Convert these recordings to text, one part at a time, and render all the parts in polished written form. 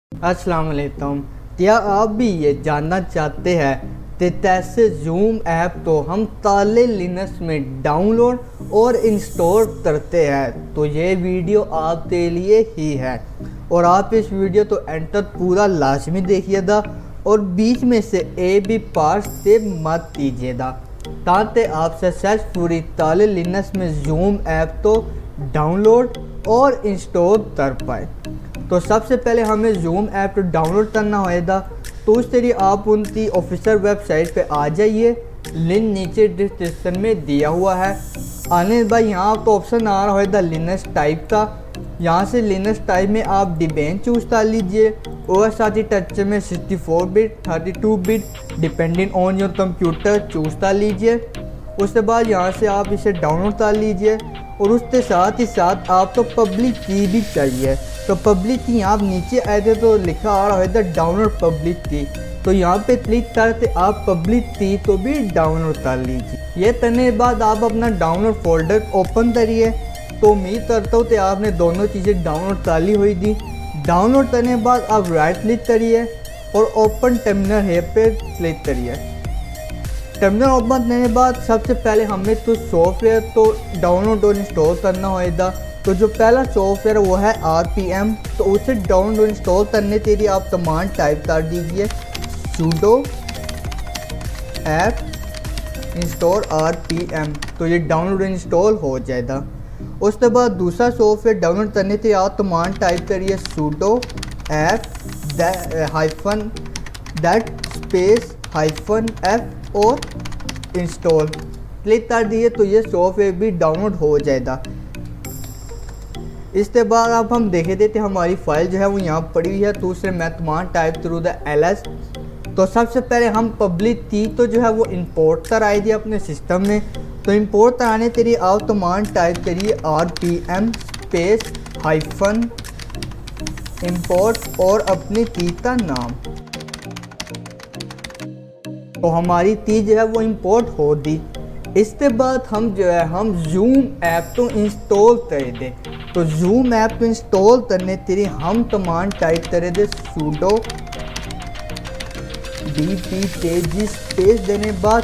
अस्सलाम वालेकुम। क्या आप भी ये जानना चाहते हैं कि कैसे जूम ऐप तो हम ताले लिनक्स में डाउनलोड और इंस्टॉल करते हैं, तो ये वीडियो आपके लिए ही है और आप इस वीडियो तो एंड तक पूरा लाजमी देखिएगा और बीच में से ए बी पार्ट से मत कीजिएगा ताकि आप सक्सेसफुली ताले लिनक्स में जूम ऐप तो डाउनलोड और इंस्टॉल कर पाए। तो सबसे पहले हमें जूम ऐप तो डाउनलोड करना होगा, तो उस तरह आप उनकी ऑफिशियल वेबसाइट पे आ जाइए। लिंक नीचे डिस्क्रिप्शन में दिया हुआ है। आने भाई यहाँ तो ऑप्शन आ रहा होगा लिनक्स टाइप का। यहाँ से लिनक्स टाइप में आप डिबेन चूज कर लीजिए और साथ ही टच में 64 bit 32 bit depending on your computer choose कर लीजिए। उसके बाद यहाँ से आप इसे डाउनलोड कर लीजिए और उसके साथ ही साथ आप तो पब्लिक की भी चाहिए। तो पब्लिक की आप नीचे आए थे तो लिखा आ रहा है डाउनलोड पब्लिक की, तो यहाँ पे क्लिक करके आप पब्लिक की तो भी डाउनलोड कर लीजिए। ये करने के बाद आप अपना डाउनलोड फोल्डर ओपन करिए। तो उम्मीद करता हूँ कि आपने दोनों चीज़ें डाउनलोड कर ली हुई थी। डाउनलोड करने के बाद आप राइट क्लिक करिए और ओपन टर्मिनल है पे क्लिक करिए। टर्मिनल ओपन करने के बाद सबसे पहले हमें तो सॉफ्टवेयर तो डाउनलोड और इंस्टॉल करना होगा। तो जो पहला सॉफ्टवेयर वो है RPM, तो उसे डाउनलोड और इंस्टॉल करने के लिए आप कमांड टाइप कर दीजिए sudo apt install RPM, तो ये डाउनलोड इंस्टॉल हो जाएगा। उसके बाद दूसरा सॉफ्टवेयर डाउनलोड करने के लिए आप कमांड टाइप करिए sudo -that-f और इंस्टॉल क्लिक कर दिए तो ये सॉफ्टवेयर भी डाउनलोड हो जाएगा। इसके बाद अब हम देखे थे हमारी फाइल जो है वो यहाँ पड़ी हुई है, तो उसे मैं कमांड टाइप करूँ ls। तो सबसे पहले हम पब्लिक की तो जो है वो इंपोर्ट कराएगी अपने सिस्टम में। तो इंपोर्ट कराने के लिए आप कमांड टाइप करिए RPM -import और अपनी की का नाम। तो हमारी की जो है वो इंपोर्ट हो दी। इसके बाद हम जो है हम जूम ऐप तो इंस्टॉल कर दे। तो जूम ऐप को इंस्टॉल करने के लिए हम कमांड टाइप करें थे sudo dpkg स्पेस देने बाद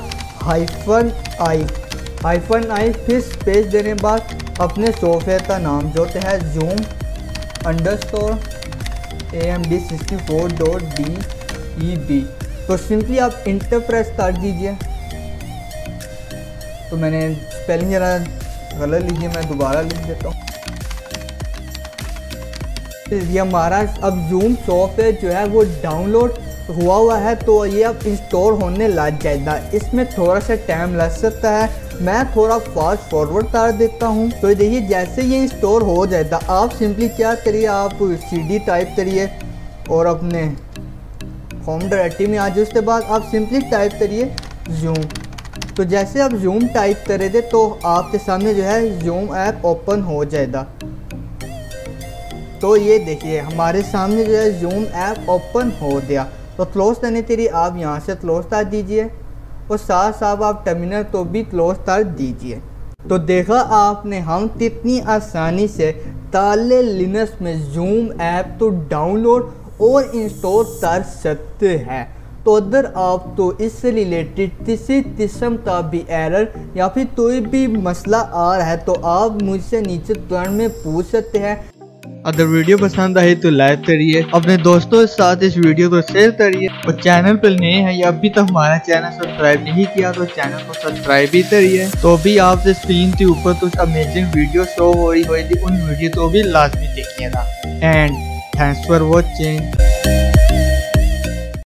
-i फिर स्पेस देने बाद अपने सॉफ्टवेयर का नाम जो है zoom _amd64.deb। तो सिंपली आप इंटर प्रेस कर दीजिए। तो मैंने स्पेलिंग जरा गलत लीजिए, मैं दोबारा लिख देता हूँ। ये हमारा अब जूम सॉफ्टवेयर जो है वो डाउनलोड हुआ है, तो ये अब इंस्टॉल होने लग जाएगा। इसमें थोड़ा सा टाइम लग सकता है, मैं थोड़ा फास्ट फॉरवर्ड कर देता हूँ। तो देखिए जैसे ये इंस्टॉल हो जाएगा आप सिंपली क्या करिए, आप CD टाइप करिए और अपने होम डायरेक्टरी में आ जाए। उसके बाद आप सिंपली टाइप करिए जूम। तो जैसे आप जूम टाइप करेंगे तो आपके सामने जो है जूम ऐप ओपन हो जाएगा। तो ये देखिए हमारे सामने जो है जूम ऐप ओपन हो गया। तो क्लोज करने के लिए आप यहाँ से क्लोज कर दीजिए और साथ साथ आप टर्मिनल तो भी क्लोज कर दीजिए। तो देखा आपने हम कितनी आसानी से ताले लिनक्स में जूम ऐप तो डाउनलोड और इंस्टॉल कर सकते हैं। तो अगर आप तो इससे रिलेटेड किसी किस्म का भी एरर या फिर कोई भी मसला आ रहा है तो आप मुझसे नीचे कमेंट में पूछ सकते हैं। अगर वीडियो पसंद आए तो लाइक करिए, अपने दोस्तों के साथ इस वीडियो को शेयर करिए और चैनल पर नए हैं या अभी तक हमारा चैनल सब्सक्राइब नहीं किया तो चैनल को सब्सक्राइब भी करिए। तो भी आपसे स्क्रीन के ऊपर कुछ अमेजिंग वीडियो शो हो रही होगी, उन वीडियो को भी लाजमी देखिएगा। And thanks for watching.